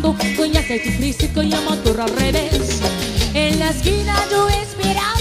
tabaco, coñac y tu frisco y motor al revés. En la esquina yo esperaba